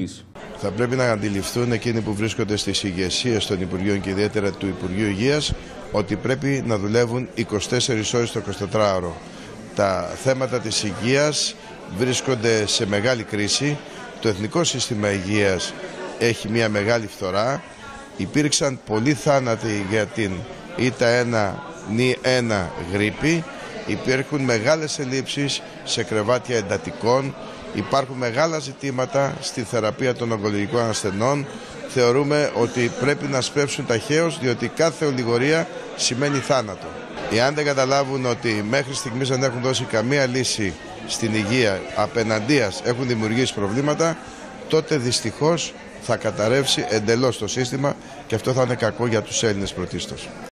κυβερνήσει. Θα πρέπει να αντιληφθούν εκείνοι που βρίσκονται στις ηγεσίες των Υπουργείων και ιδιαίτερα του Υπουργείου Υγείας ότι πρέπει να δουλεύουν 24 ώρες το 24ωρο. Τα θέματα της υγείας βρίσκονται σε μεγάλη κρίση. Το Εθνικό Σύστημα Υγείας έχει μια μεγάλη φθορά. Υπήρξαν πολλοί θάνατοι για την ΙΤΑ1N1 γρίπη. Υπάρχουν μεγάλες ελλείψεις σε κρεβάτια εντατικών. Υπάρχουν μεγάλα ζητήματα στη θεραπεία των ογκολογικών ασθενών. Θεωρούμε ότι πρέπει να σπεύσουν ταχαίως, διότι κάθε ολιγορία σημαίνει θάνατο. Εάν δεν καταλάβουν ότι μέχρι στιγμής δεν έχουν δώσει καμία λύση στην υγεία, απέναντίας έχουν δημιουργήσει προβλήματα, τότε δυστυχώς θα καταρρεύσει εντελώς το σύστημα και αυτό θα είναι κακό για τους Έλληνες πρωτίστως.